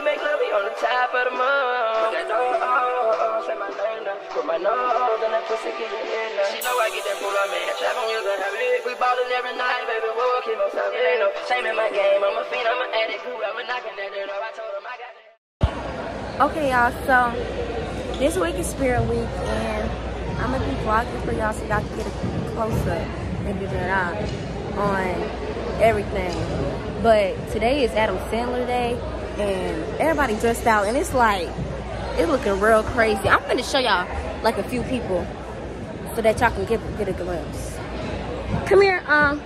make love, we on the top of the moon. That door, say my name down. Put my nose in that pussy, get it in there. She know I get that food on me. Trap on you, gonna have it. We ballin' every night, baby. We'll keep on stopping. Ain't no shame in my game. I'm a fiend, I'm an addict. Whoever knocking that door, I told him I got it. Okay, y'all, so this week is Spirit Week, and I'm gonna be vlogging for y'all so y'all can get a close-up and get it out on everything. But today is Adam Sandler Day, and everybody dressed out, and it's like, it's looking real crazy. I'm gonna show y'all like a few people so that y'all can get a glimpse. Come here, I'm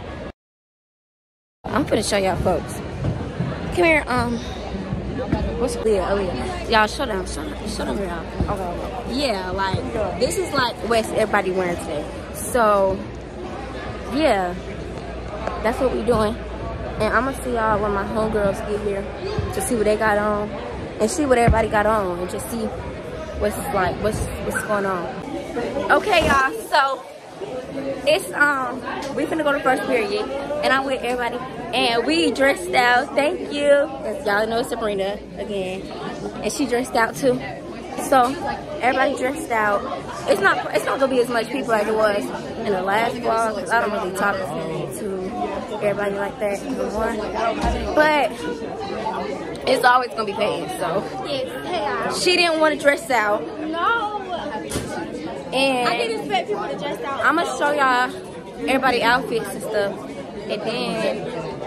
gonna show y'all folks. Come here, what's Aaliyah? Y'all, show them, y'all. Okay. Yeah, like, this is like what everybody wearing today. So, yeah, that's what we doing. And I'm gonna see y'all when my homegirls get here to see what they got on and see what everybody got on and just see what's going on. Okay, y'all, so it's we finna go to first period and I'm with everybody and we dressed out. Thank you. As y'all know, Sabrina again, and she dressed out too. So everybody dressed out. It's not gonna be as much people as it was in the last vlog because I don't really talk to everybody like that anymore. But it's always gonna be Peyton. So she didn't want to dress out. No. And I didn't expect people to dress out. I'm gonna show y'all everybody outfits and stuff, and then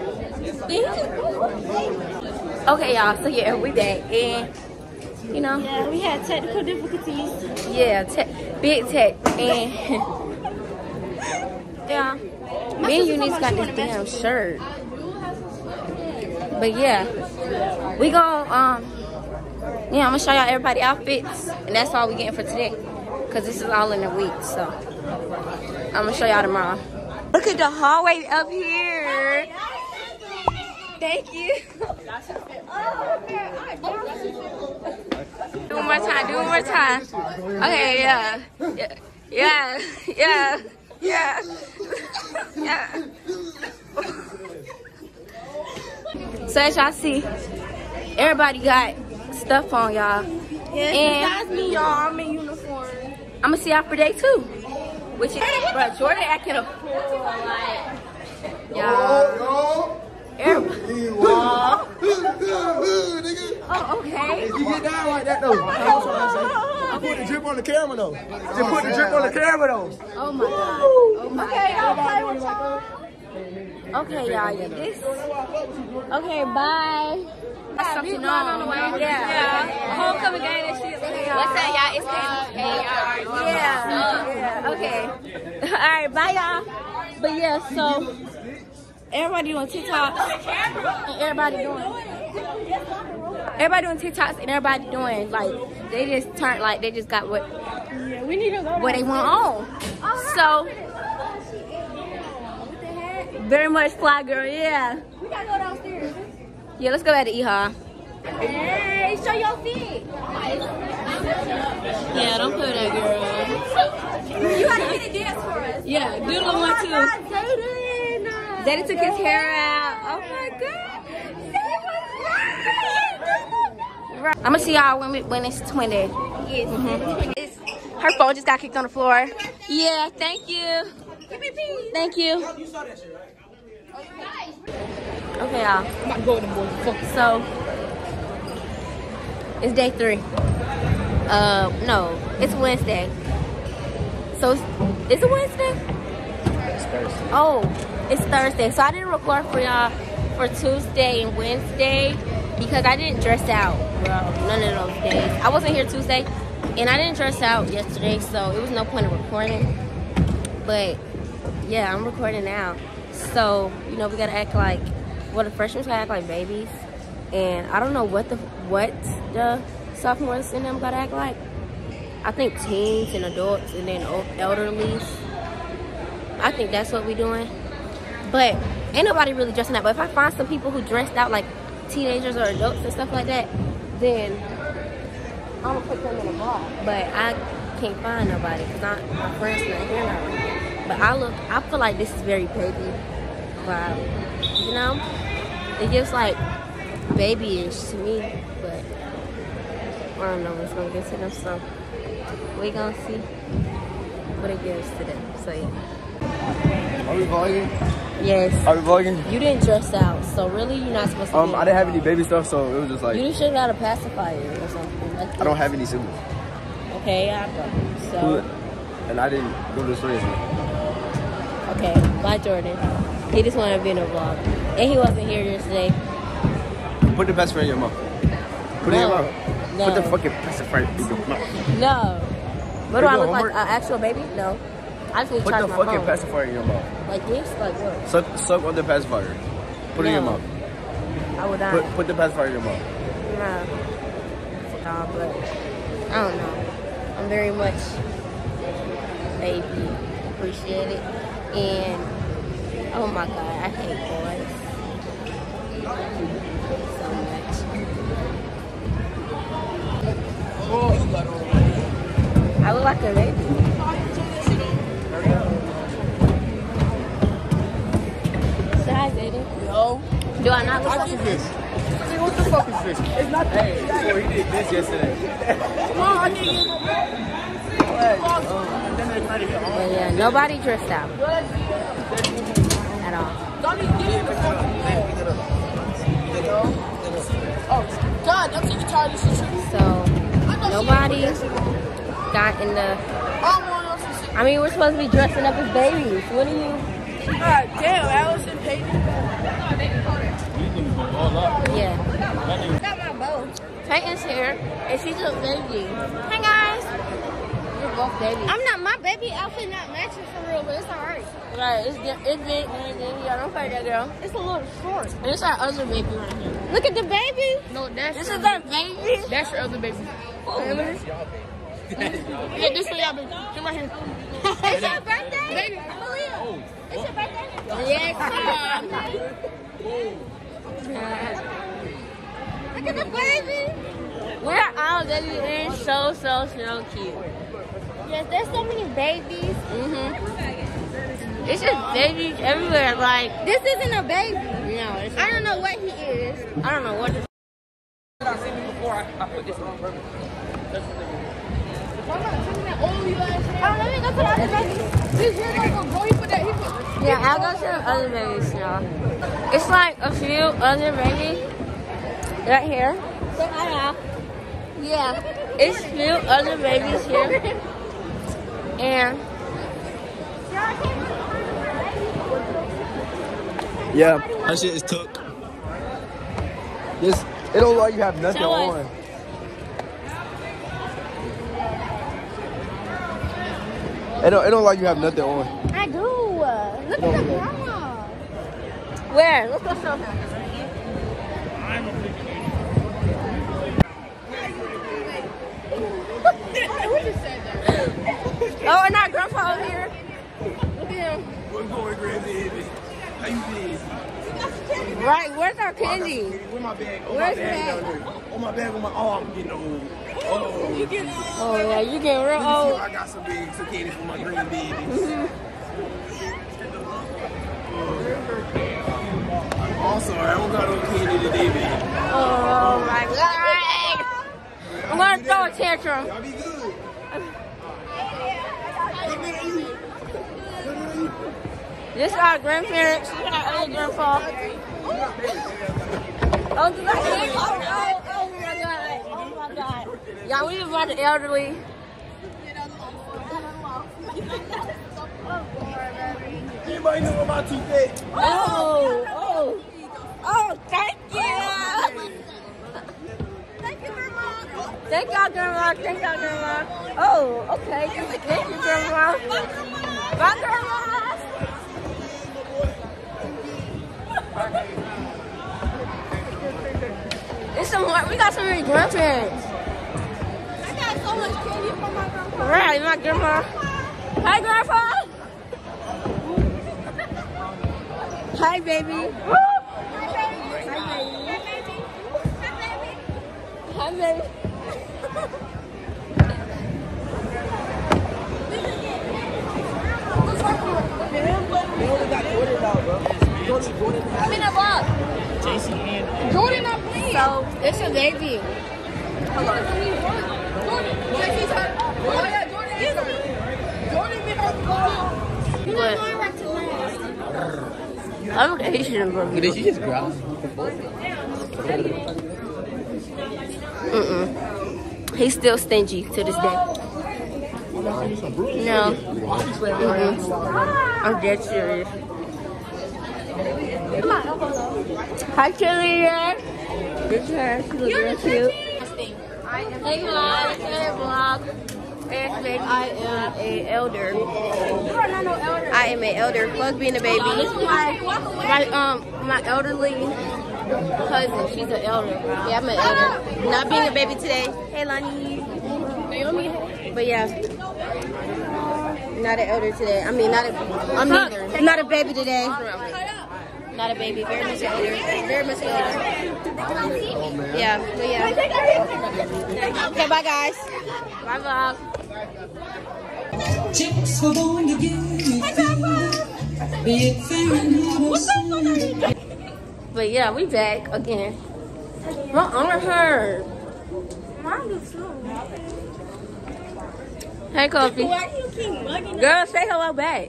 okay, y'all. So yeah, we back, and you know, yeah, we had technical difficulties. Yeah, big tech, and yeah, me and Eunice got this damn shirt. But yeah, we gon' yeah, I'm gonna show y'all everybody outfits, and that's all we getting for today. Cause this is all in a week, so I'm gonna show y'all tomorrow. Look at the hallway up here. Thank you. Do one more time. Do one more time. Okay, yeah. So as y'all see, everybody got stuff on, y'all. Yeah, besides me, y'all, I'm in uniform. I'm gonna see y'all for day 2, which is, bro, Jordan acting a fool, like, y'all. Oh, okay. You get down like that though. I put the drip on the camera though. Just put the drip on the camera though. Oh my god. Oh my god. Play with y'all. Okay, y'all. Yeah, this. Okay, bye. Something on the way. Yeah. Homecoming game and shit. What's that, y'all? It's Peyton. Yeah. Okay. All right, bye, y'all. But yeah, so everybody doing TikToks and everybody doing TikToks and everybody doing like they just got what we need to go what they want on. So very much fly girl, yeah. We gotta go downstairs. Yeah, let's go back to EHA. Hey, show your feet. Yeah, don't play with that girl. You gotta get a dance for us. Yeah, do the one too. Daddy took his hair out. Oh my god. I'm gonna see y'all when it's twin day. Yes. Her phone just got kicked on the floor. Yeah, thank you. Thank you. Okay, y'all. So it's day 3. No, it's Wednesday. So is it Wednesday? It's Thursday. Oh, it's Thursday. So I didn't record for y'all for Tuesday and Wednesday because I didn't dress out, bro. None of those days. I wasn't here Tuesday, and I didn't dress out yesterday, so it was no point in recording. But yeah, I'm recording now. So, you know, we gotta act like, well, the freshmen gotta act like babies. And I don't know what the sophomores in them gotta act like. I think teens and adults and then elderlies. I think that's what we doing. But ain't nobody really dressing up. But if I find some people who dressed out like teenagers or adults and stuff like that, then I'm gonna put them in a bar. But I can't find nobody because my friends not here now. But I feel like this is very baby vibe, you know? It gives like babyish to me, but I don't know what's gonna get to them. So we gonna see what it gives to them. So yeah. Are we vlogging? Yes. Are we vlogging? You didn't dress out, so really you're not supposed to. I didn't have any baby stuff, so it was just like. You should have got a pacifier or something. Like I don't have any siblings. Okay, I got so. And I didn't go to the store yesterday. Okay, bye Jordan. He just wanted to be in a vlog, and he wasn't here yesterday. Put the pacifier in your mouth. Put it in your mouth. No. Put the fucking pacifier in your mouth. No. What do I look like? Homework? An actual baby? No. I just need to Put charge the my fucking phone. pacifier in your mouth. Like this? Like what? Suck on the pacifier. Put it in your No. mouth. I would not. Put the pacifier in your mouth. Nah, but I don't know. I'm very much baby appreciate it, and oh my god, I hate boys so much. I look like a baby. Say hi, Zayden. No. Do I not look like a fish. What the fuck is fish? It's not Hey, boy, he did this yesterday. Come on, I didn't get no bread. But yeah, nobody dressed out at all. Oh, God, I'm sick and tired of this shit. So nobody got in the. I mean, we're supposed to be dressing up as babies. What are you? God damn, Allison Payton. Yeah. Got my bow. Peyton's here, and she's a baby. Hey guys. We're both babies. I'm not, my baby outfit not matching for real, but it's alright. Right, it's big, and yeah, don't fight that girl. It's a little short. And it's our other baby right here. Look at the baby. No, that's This is our baby. That's your other baby. Yeah, this for y'all, baby. Come right here. It's your birthday? Baby. Malia. It's your birthday? Yes, Look at the baby. we're all babies and so cute. Yes, there's so many babies. It's just babies everywhere. Like This isn't a baby. no, it's I don't know what he is. I don't know what. I seen you before. I put this on purpose. Oh, let me go to the other baby. This here gonna go. He put that. He put. Yeah, I'll go to the other babies now. It's like a few other babies right here. Say hi now. Yeah, it's a few other babies here. And Yeah, that shit is took. This, it don't look like you have nothing Show us. on. It don't look like you have nothing on. I do. Look at the grandma. where? Let's go show her. Oh, and our grandpa over here. Look at him. What's going, grandbaby? How you been? Right, where's our candy? Where my bag? Where's that? On my bag, on my arm, I'm getting old. Oh, Oh yeah, you getting real old. I got some big candy for my grandbaby. Also, I don't got no candy today, baby. Oh my god! I'm gonna throw a tantrum. Y'all be good. This is our grandparents. This is our other grandpa. Oh, do I hear? Oh my god! Oh my god! Yeah, we just brought the elderly. Anybody know about toupee? Oh, thank you! Thank y'all, Grandma. Thank y'all, Grandma. Oh, okay. Thank you, Grandma. Bye, Grandma. It's some more. We got so many grandparents. I got so much candy from my grandpa. Right, my grandma. Hi, Grandpa. Hi, baby. Hi, baby. We only got $40, bro. I'm in a vlog. JC and Jordan not playing. So, it's a baby. Hold on. Jordan. JC's hurt. Oh yeah, Jordan is hurt. Jordan been hurt for long. But I'm okay, he shouldn't bro. did she just growl? He's still stingy to this day. No. I'm dead serious. Hi, cheerleader. Good hair. She looks real cute. Hey guys, another vlog. I am an elder. You are not no elder. I am an elder. Plus being a baby. My elderly cousin. She's an elder. Yeah, I'm an elder. Not being a baby today. Hey, Lonnie. Naomi. But yeah, not an elder today. I mean, I'm neither. Not a baby today. Not a baby. Very much an elder. Very much an elder. Yeah, but yeah. Okay, bye guys. Bye vlog. Chicks were born to give be it fair and But yeah, we back again. My arm hurt. Mine do too. Hey, Kofi. Why do you keep bugging? Girl, say hello back.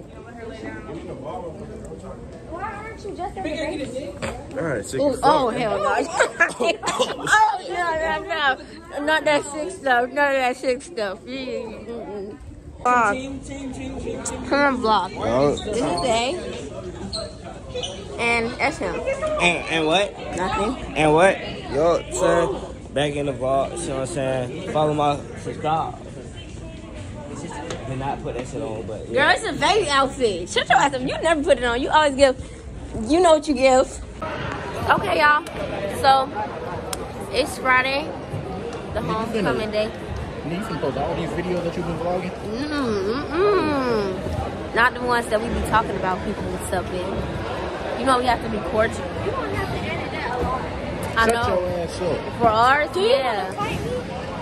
Why aren't you just at the base? All right, sick. Ooh, oh, hell no. Oh, no. Not that sick stuff. None of that sick stuff. Come on, vlog. This is A. And that's him. And what? Nothing. And what? Yo, son, back in the vault, you know what I'm saying? Follow my subscribe. Did not put that shit on, but yeah. Girl, it's a baby outfit. Shut your ass up. You never put it on. You always give. You know what you give. Okay, y'all. So, it's Friday. The homecoming day. You can post all these videos that you've been vlogging? Not the ones that we be talking about people and stuff in. You know we have to be cordial. You don't have to edit that alone. I Shut know. your ass up. For ours, Do you yeah. want to fight me?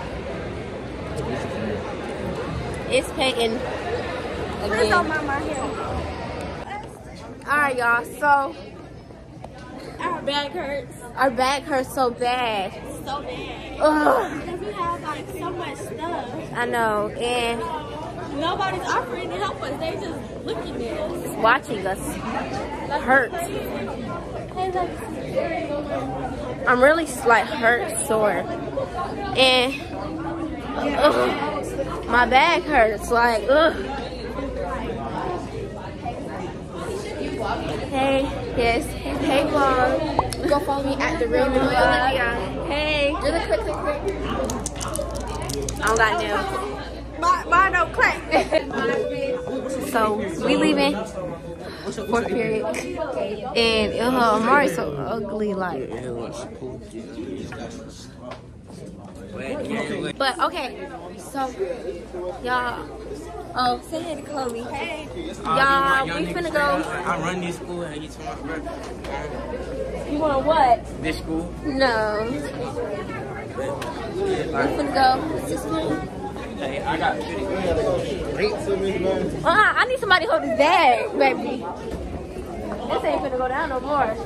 It's Peyton. Please don't mind my hair. Alright, y'all. So, Our back hurts our back hurts so bad. so bad. Ugh. Because we have like so much stuff. I know. And Nobody's offering to help us. They just looking at us. watching us hurts. Hey, look. I'm really like hurt, sore. And ugh, my back hurts. Like, ugh. Hey, yes. Hey, vlog. Go follow me at the Raven Vlog. Hey. Really quick. I don't got nails. Mine don't clap. So we leaving fourth period, and Amari's so ugly, like. But okay, so y'all. Oh, say hey to Chloe. Hey. Y'all, we finna go. I run this school and get to my brother. You want what? This school? No. We finna go. Hey, I got 50. I need somebody to hold this bag, baby. This ain't finna go down no more.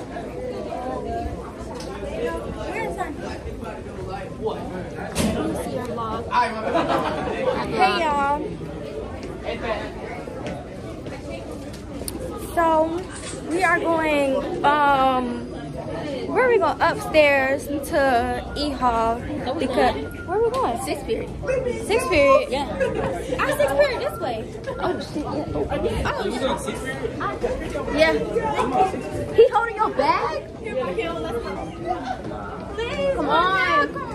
Hey y'all. So we are going where are we going? Upstairs to E Hall because where are we going? Sixth period. Sixth period. Yeah. Our sixth period this way. Oh shit. Yeah. Oh, Yeah. He holding your bag? please. Come on. Come on.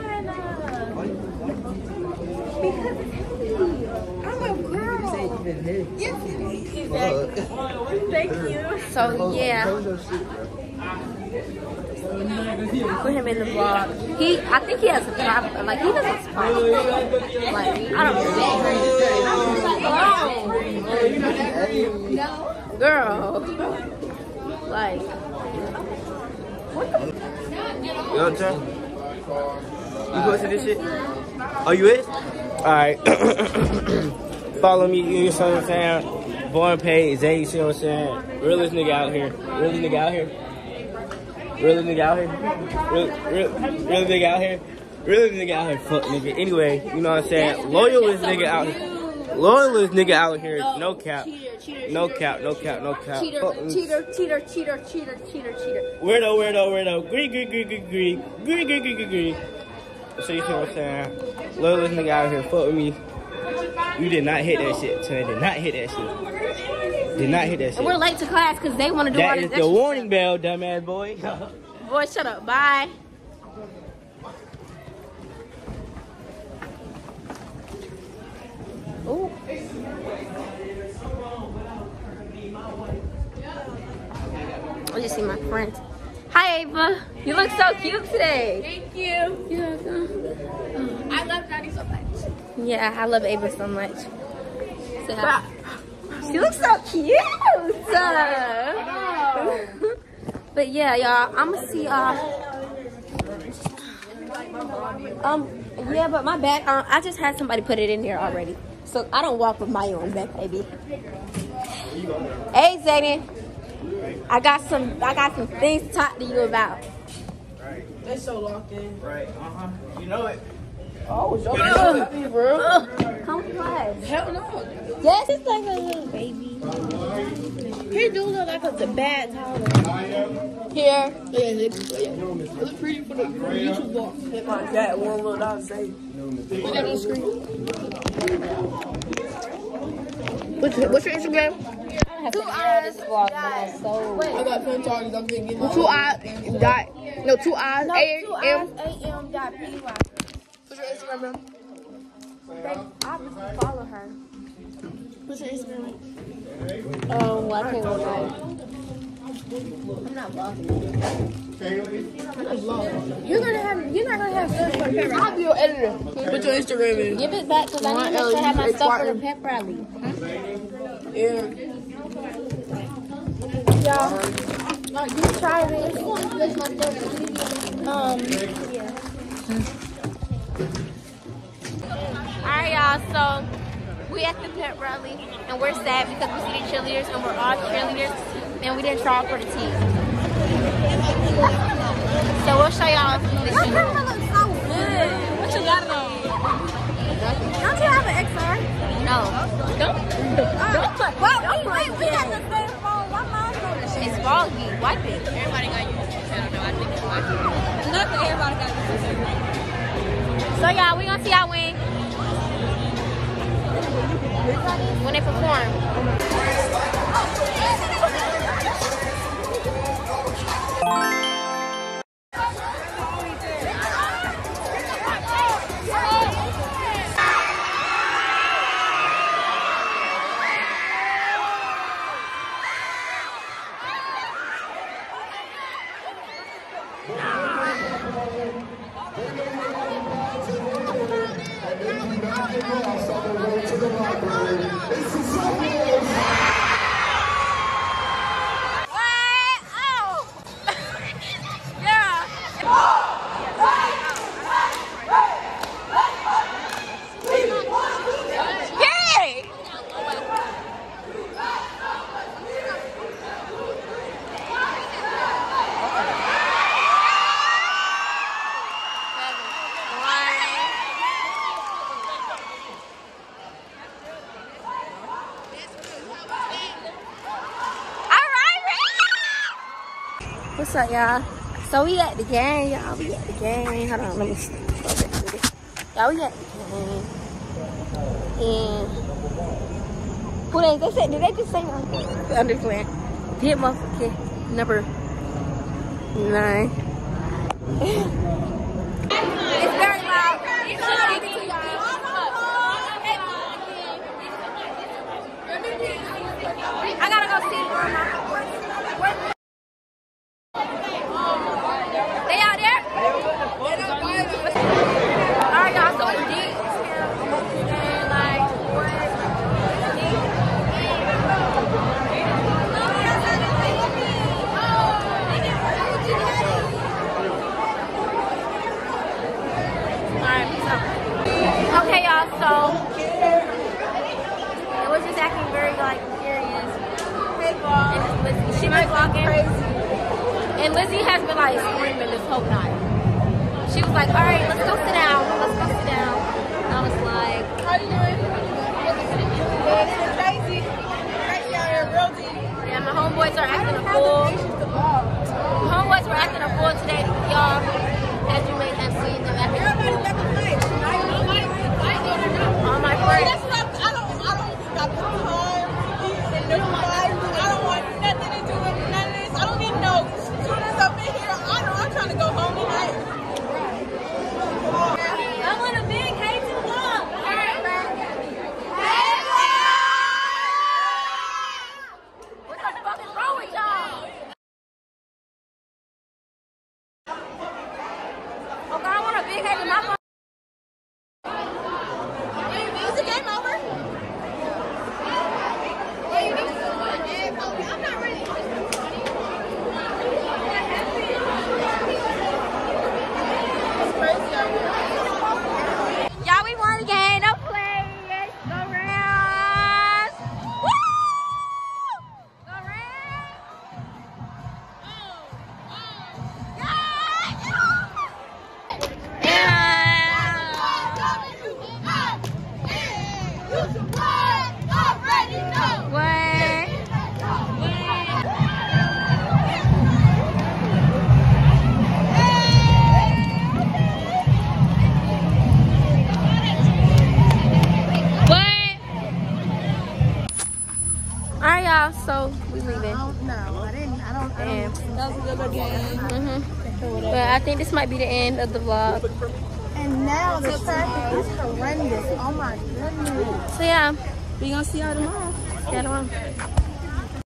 Because it's heavy. I'm a girl. Yes, exactly. Thank you. So yeah. Put him in the vlog. I think he has a problem. Like he doesn't talk. Like I don't know. Girl. Like. Yo, John. You posted this shit? Oh, you is? Alright. Follow me, you know what I'm saying? Born paid, Zay, you see what I'm saying? Realest nigga out here. Realest nigga out here. Realest nigga out here. Realest nigga out here. Realest nigga out here. Fuck nigga. Anyway, you know what I'm saying? Loyalist nigga out here. Loyalist nigga out here. No cap. No cap. No cap. No cap. Cheater. Weirdo. Green. So you see what I'm saying? Loyalist nigga out here. Fuck with me. You did not hit that shit. So did not hit that shit. Did not hit that shit. And we're late to class because they want to do all that this is extra the warning stuff. bell, dumbass boy. Boy, shut up. Bye. Ooh. I just see my friend. Hi, Ava. You look so cute today. Thank you. You're welcome. I love Daddy so much. Yeah, I love Ava so much. Say hi. She looks so cute. But yeah, y'all, I'm gonna see yeah, but my back, I just had somebody put it in there already. So I don't walk with my own back, baby. Hey, Zayden. I got some things to talk to you about. They're so locked in. Right, You know it. Oh, so happy, bro. Come class. Hell no. Yes, it's like a little baby. He do look like a bad toddler. Here. Yeah, it look pretty for the YouTube vlog. My dad won't look out safe. Put that on the screen. What's your Instagram? 2 eyes. I got 10 targets. I'm thinking 2 eyes. No, 2 eyes. AM. AM.py. What's your Instagram, bro? They obviously follow her. What's your Instagram? I can't remember. I'm not vlogging. You're not gonna have stuff for the pep rally. I'll be your editor. What's your Instagram is? Give it back because I need to make sure I have my stuff for the pep rally. Yeah. Y'all, you try this. Alright, y'all, so we at the pep rally and we're sad because we see the cheerleaders and we're all cheerleaders and we didn't try for the team. So we'll show y'all this. Your camera looks so good. What you got on? Don't you have an XR? No. Don't. Wait, we got the same phone. Why mine? It's foggy. Wipe it. Everybody got YouTube channel though. I think it's wipe it. Not that everybody got YouTube channel. So y'all, we gonna see y'all win when they perform. What's up, y'all? So we at the game, y'all. We at the game. Hold on, let me see. Y'all, we at the game. And who they said, did they just say underplan? Hit motherfucker number 9. It's very loud. I gotta go see they out there? Alright, y'all, so it's deep. And like, alright, so okay, y'all, so it was just acting very like serious. And it's Lizzie. She was walking. And Lizzie has been like screaming this whole night. She was like, all right, let's go sit down. Let's go sit down. And I was like, How you doing? It's crazy. Crazy out here, real deep. yeah, my homeboys are acting a fool. Homeboys were acting a fool today, y'all. As you may have seen them acting a fool. All my friends. That's what I don't got the time and no vibes. I don't want nothing to do with none of this. I don't need no students up in here. I'm trying to go home tonight. I want a big hey to the vlog. What the fuck is wrong with y'all? Okay, I want a big hey to my phone. Is the game over? I'm not ready. It's crazy out here. Y'all, we won again. No play. Yes, go Rams. Woo! Go Rams. Alright, y'all, so we leaving. I don't. And, That was a good game. but I think this might be the end of the vlog. And now the traffic is horrendous. Oh my goodness. So yeah, We gonna see y'all tomorrow. see you tomorrow.